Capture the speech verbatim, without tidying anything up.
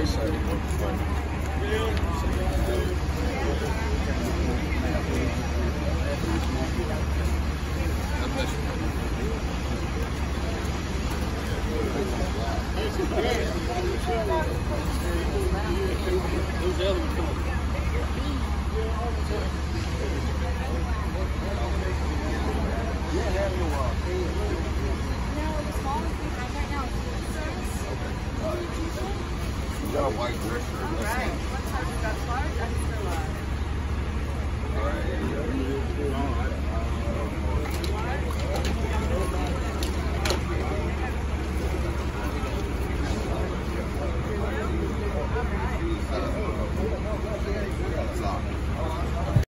Who's the other one coming? Yeah, have your walk. No, the smallest we have right now is You got a white dress shirt. right. What size is that? Large? Extra large. All right.